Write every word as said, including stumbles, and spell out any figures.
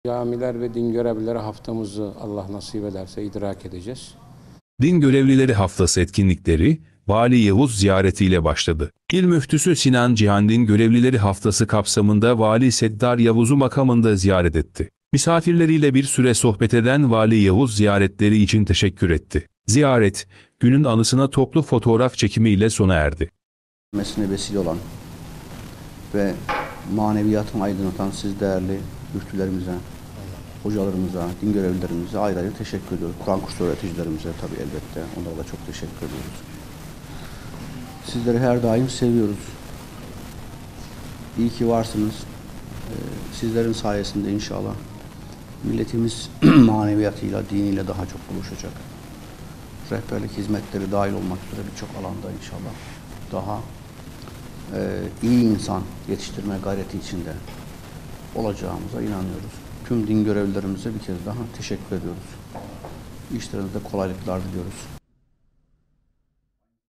Camiler ve din görevlileri haftamızı Allah nasip ederse idrak edeceğiz. Din Görevlileri Haftası etkinlikleri, Vali Yavuz ziyaretiyle başladı. İl Müftüsü Sinan Cihan Din Görevlileri Haftası kapsamında Vali Seddar Yavuz'u makamında ziyaret etti. Misafirleriyle bir süre sohbet eden Vali Yavuz ziyaretleri için teşekkür etti. Ziyaret, günün anısına toplu fotoğraf çekimiyle sona erdi. Mesine vesile olan ve maneviyatını aydınlatan siz değerli müftülerimize, hocalarımıza, din görevlilerimize ayrı ayrı teşekkür ediyoruz. Kur'an kursu öğreticilerimize tabii elbette. Onlara da çok teşekkür ediyoruz. Sizleri her daim seviyoruz. İyi ki varsınız. Sizlerin sayesinde inşallah milletimiz maneviyatıyla, diniyle daha çok buluşacak. Rehberlik hizmetleri dahil olmak üzere birçok alanda inşallah daha e, iyi insan yetiştirme gayreti içinde olacağımıza inanıyoruz. Tüm din görevlilerimize bir kez daha teşekkür ediyoruz. İşlerinde kolaylıklar diliyoruz.